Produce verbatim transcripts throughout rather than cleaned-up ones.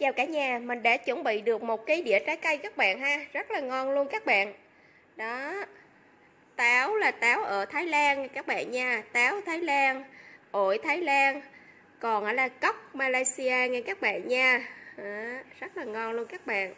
chào cả nhà, mình đã chuẩn bị được một cái đĩa trái cây các bạn ha, rất là ngon luôn các bạn. Đó, táo là táo ở Thái Lan các bạn nha, táo Thái Lan, ổi Thái Lan, còn là cóc Malaysia nha các bạn nha. Đó, rất là ngon luôn các bạn.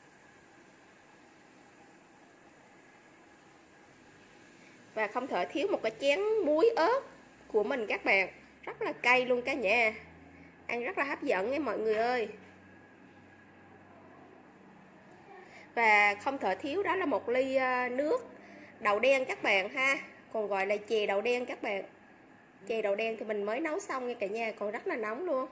Và không thể thiếu một cái chén muối ớt của mình các bạn, rất là cay luôn cả nhà, ăn rất là hấp dẫn nha mọi người ơi. Và không thể thiếu đó là một ly nước đậu đen các bạn ha, còn gọi là chè đậu đen các bạn. Chè đậu đen thì mình mới nấu xong nha cả nhà, còn rất là nóng luôn.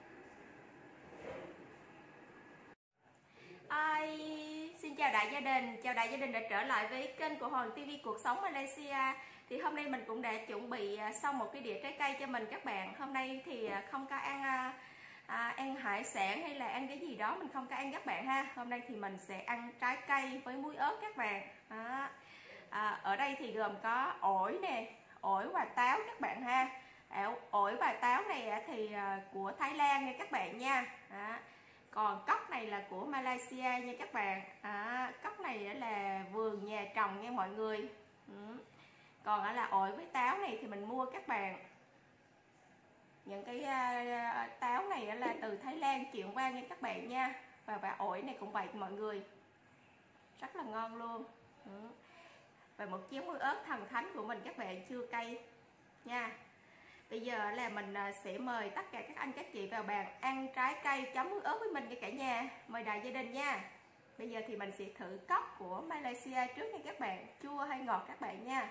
Ai, xin chào đại gia đình, chào đại gia đình đã trở lại với kênh của Hoàng ti vi Cuộc Sống Malaysia. Thì hôm nay mình cũng đã chuẩn bị xong một cái đĩa trái cây cho mình các bạn. Hôm nay thì không có ăn à, ăn hải sản hay là ăn cái gì đó, mình không có ăn các bạn ha. Hôm nay thì mình sẽ ăn trái cây với muối ớt các bạn. Đó. À, ở đây thì gồm có ổi nè, ổi và táo các bạn ha. Ổi và táo này thì của Thái Lan nha các bạn nha. Đó. Còn cóc này là của Malaysia nha các bạn. À, cóc này là vườn nhà trồng nha mọi người. Ừ. Còn là ổi với táo này thì mình mua các bạn. Những cái uh, táo này là từ Thái Lan chuyển qua nha các bạn nha. Và, và ổi này cũng vậy mọi người, rất là ngon luôn. Ừ. Và một chén muối ớt thần thánh của mình các bạn, chưa cay nha. Bây giờ là mình sẽ mời tất cả các anh các chị vào bàn ăn trái cây chấm muối ớt với mình nha cả nhà. Mời đại gia đình nha. Bây giờ thì mình sẽ thử cóc của Malaysia trước nha các bạn, chua hay ngọt các bạn nha.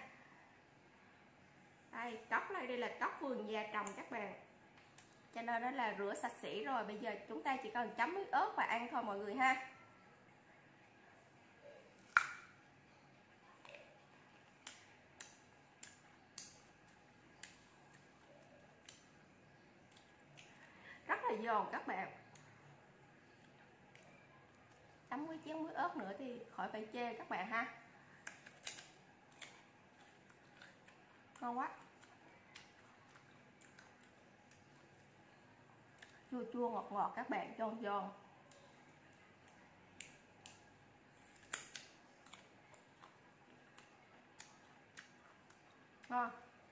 Đây, cóc này đây là cóc vườn nhà trồng các bạn, cho nên nó là rửa sạch sẽ rồi. Bây giờ chúng ta chỉ cần chấm muối ớt và ăn thôi mọi người ha. Rất là giòn các bạn. Chấm với chén muối ớt nữa thì khỏi phải chê các bạn ha. Ngon quá. Chua chua ngọt ngọt các bạn, giòn giòn. Ngon.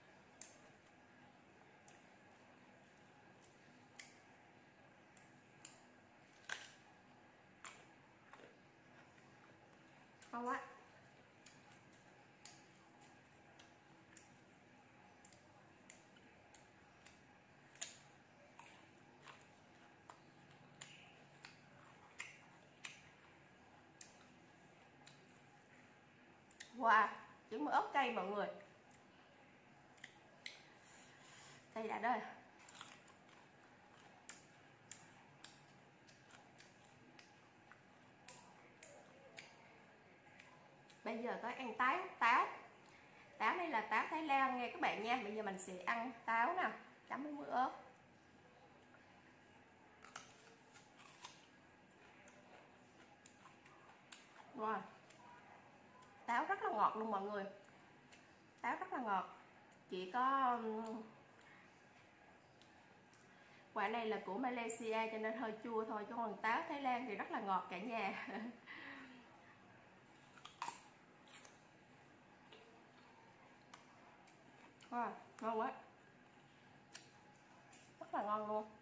Ngon quá. Wow, trứng muối ớt cay mọi người. Đây đã đây. Bây giờ tới ăn táo. Táo Táo này là táo Thái Lan nghe các bạn nha. Bây giờ mình sẽ ăn táo nè, chấm với muối ớt. Wow, táo rất là ngọt luôn mọi người. Táo rất là ngọt. Chỉ có quả này là của Malaysia cho nên hơi chua thôi, chứ còn táo Thái Lan thì rất là ngọt cả nhà. Wow, ngon quá, rất là ngon luôn.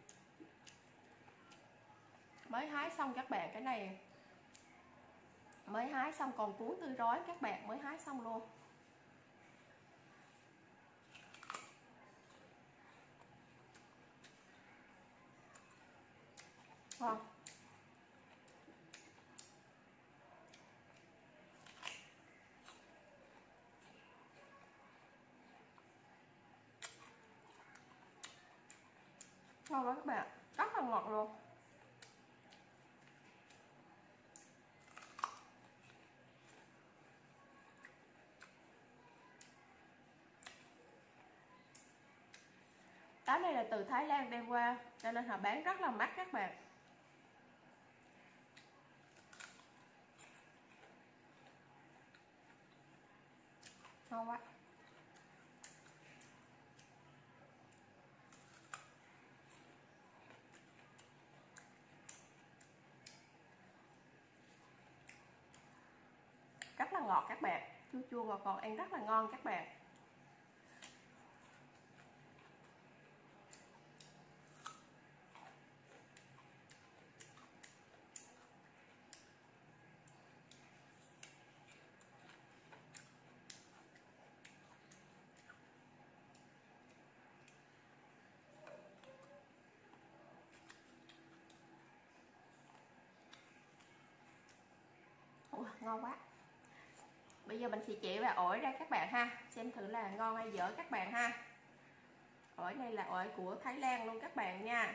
Mới hái xong các bạn, cái này mới hái xong còn cuốn tươi rói các bạn, mới hái xong luôn. Ngon. Ngon quá các bạn, rất là ngọt luôn. Táo này là từ Thái Lan đem qua cho nên họ bán rất là mắc các bạn. Ngon quá. ngọt các bạn, chua chua ngọt ngọt, ăn rất là ngon các bạn. Ủa, ngon quá. Bây giờ mình sẽ chỉ và ổi ra các bạn ha, xem thử là ngon hay dở các bạn ha. Ổi này là ổi của Thái Lan luôn các bạn nha.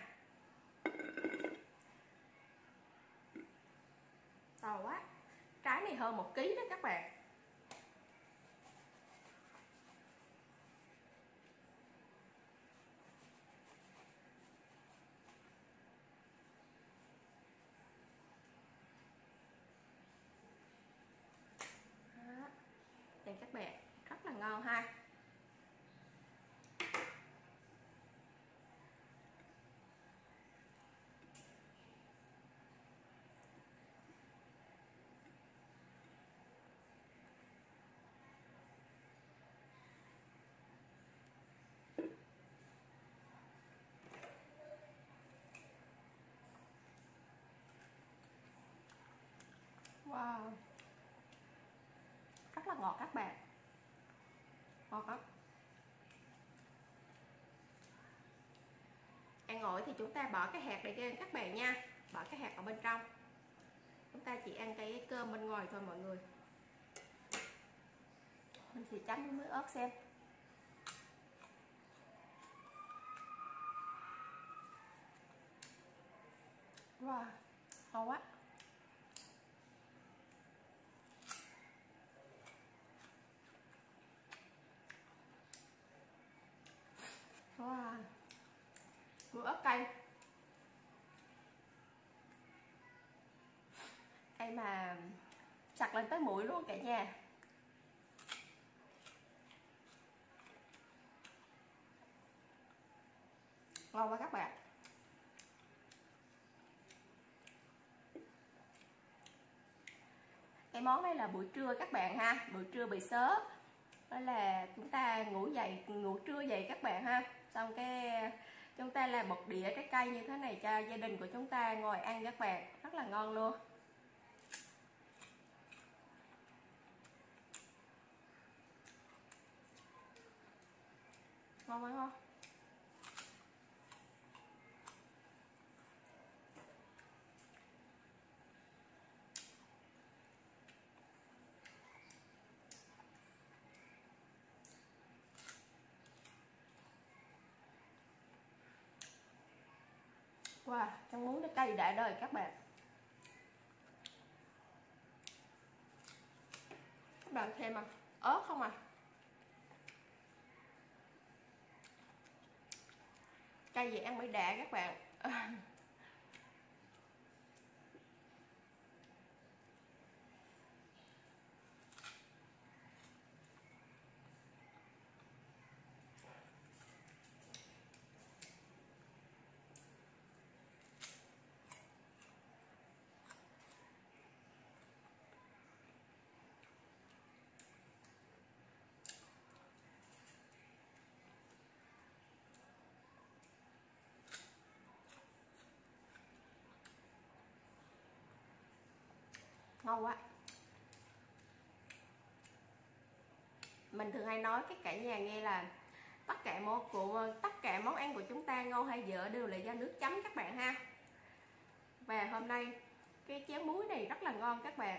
To quá. Trái này hơn một ký đó các bạn. Đó. Đây các bạn, rất là ngon ha. Wow, rất là ngọt các bạn, ngọt lắm. Ăn ổi thì chúng ta bỏ cái hạt này ra các bạn nha, bỏ cái hạt ở bên trong. Chúng ta chỉ ăn cái cơm bên ngoài thôi mọi người. Mình sẽ chấm với muối ớt xem. Wow, ngon quá. Wow, muối ớt cay, cay mà sặc lên tới mũi luôn cả nhà. Ngon quá các bạn. Cái món này là buổi trưa các bạn ha, buổi trưa bị sớ, đó là chúng ta ngủ dậy ngủ trưa dậy các bạn ha, xong cái chúng ta làm một đĩa trái cây như thế này cho gia đình của chúng ta ngồi ăn các bạn, rất là ngon luôn. Ngon quá ngon. Wow, trong muối nó cay đã đời các bạn. Các bạn thêm à, ớt không à. Cay gì ăn mới đã các bạn. Ngon quá. Mình thường hay nói cái cả nhà nghe là tất cả món của tất cả món ăn của chúng ta ngon hay dở đều là do nước chấm các bạn ha. Và hôm nay cái chén muối này rất là ngon các bạn.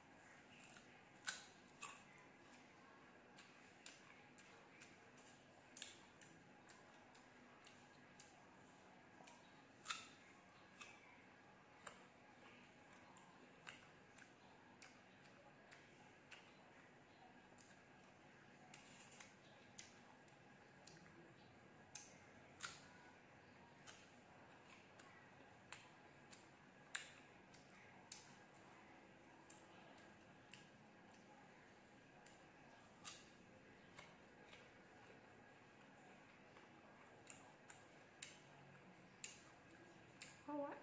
Ngon quá.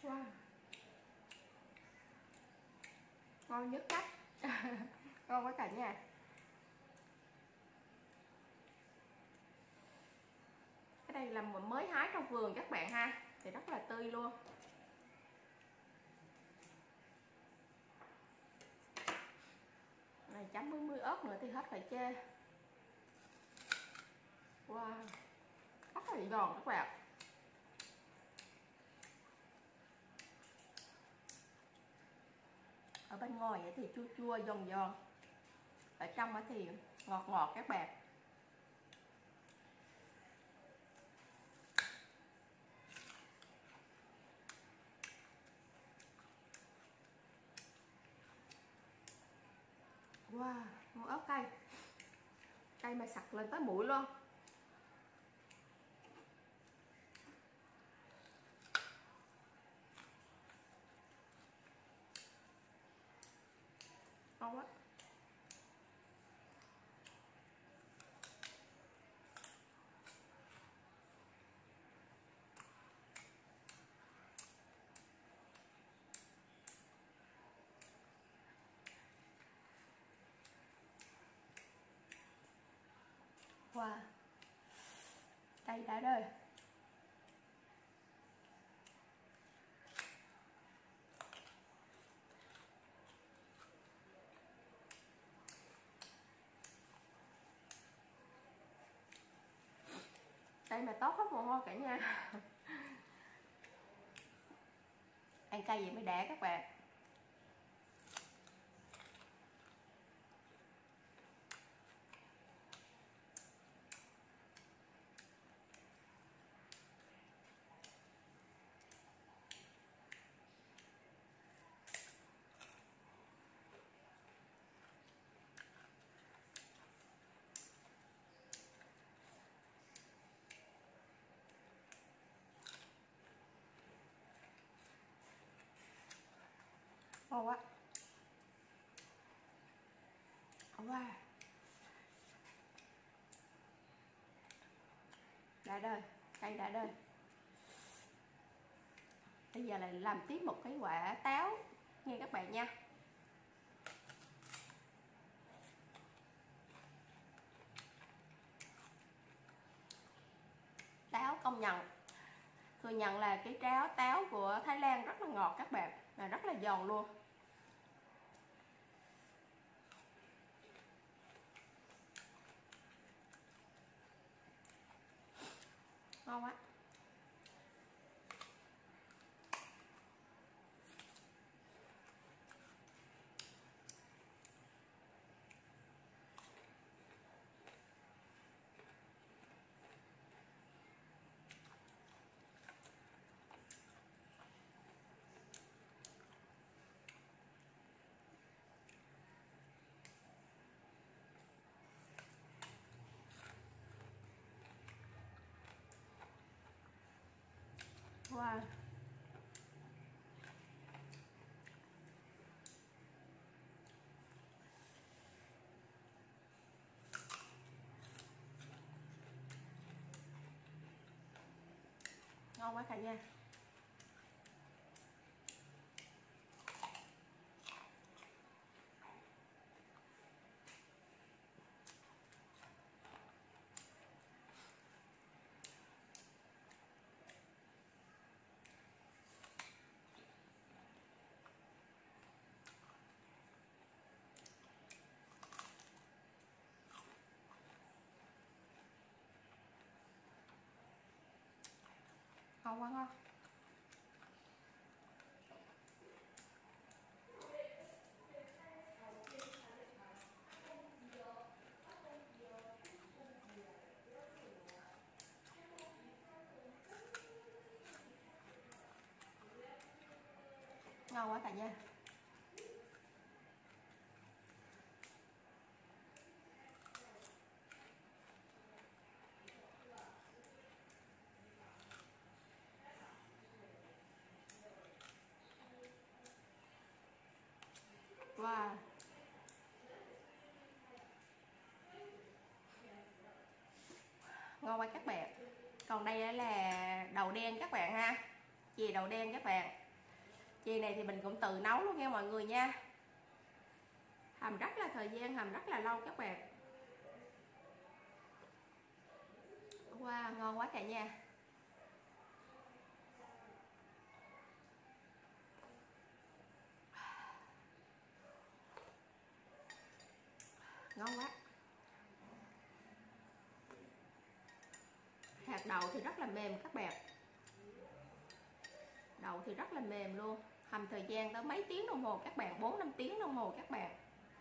Wow. Ngon nhất cách. Ngon quá cả nhà. Cái đây là mới hái trong vườn các bạn ha, thì rất là tươi luôn. Này chấm với muối ớt nữa thì hết phải chê. Wow, rất là giòn các bạn. Ở bên ngoài thì chua chua giòn giòn, ở trong thì ngọt ngọt các bạn. Wow, muối ớt cay, cay mà sặc lên tới mũi luôn. Ngon quá. Wow, cay đã đời. Đây mà tốt hết mồ hôi cả nhà. Ăn cay vậy mới đã các bạn. Ngon quá. Wow, đã đời, cay đã đời. Bây giờ lại làm tiếp một cái quả táo nha các bạn nha. Táo công nhận, thừa nhận là cái táo táo của Thái Lan rất là ngọt các bạn, và rất là giòn luôn. Ngon quá. Wow, ngon quá cả nhà. Ngon quá ngon. Ngon quá cả nhà. Wow, ngon quá các bạn. Còn đây là đầu đen các bạn ha, chè đầu đen các bạn. Chè này thì mình cũng tự nấu luôn nha mọi người nha. Hầm rất là thời gian, hầm rất là lâu các bạn. Wow, ngon quá cả nhà. Ngon quá. Hạt đậu thì rất là mềm các bạn. Đậu thì rất là mềm luôn. Hầm thời gian tới mấy tiếng đồng hồ các bạn, bốn năm tiếng đồng hồ các bạn.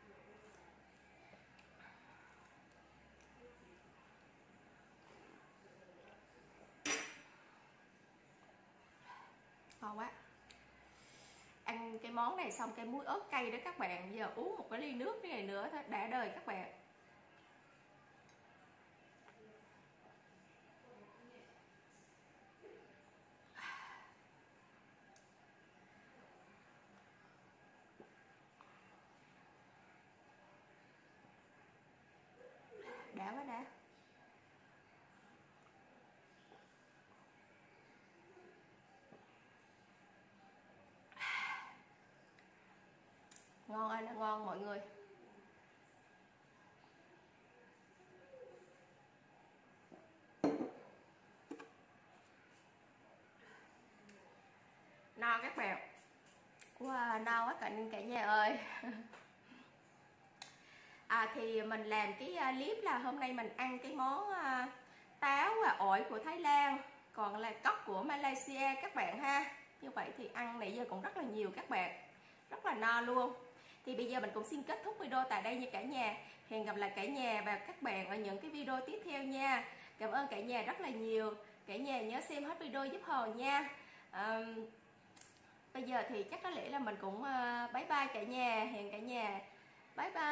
Ngon quá. Ăn cái món này xong cái muối ớt cay đó các bạn. Giờ uống một cái ly nước cái này nữa thôi đã đời các bạn. Đã quá đã. Ngon ơi là ngon mọi người. No các bạn. Wow, no quá cả, cả nhà ơi. À, thì mình làm cái clip là hôm nay mình ăn cái món táo và ổi của Thái Lan, còn là cốc của Malaysia các bạn ha. Như vậy thì ăn nãy giờ cũng rất là nhiều các bạn, rất là no luôn. Thì bây giờ mình cũng xin kết thúc video tại đây nha cả nhà. Hẹn gặp lại cả nhà và các bạn ở những cái video tiếp theo nha. Cảm ơn cả nhà rất là nhiều. Cả nhà nhớ xem hết video giúp Hòn nha. à, Bây giờ thì chắc có lẽ là mình cũng uh, bye bye cả nhà. Hẹn cả nhà bye bye.